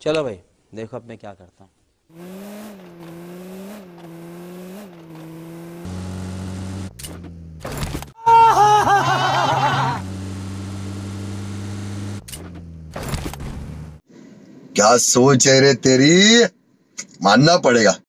चलो भाई, देखो अब मैं क्या करता हूँ। क्या सोच है रे तेरी, मानना पड़ेगा।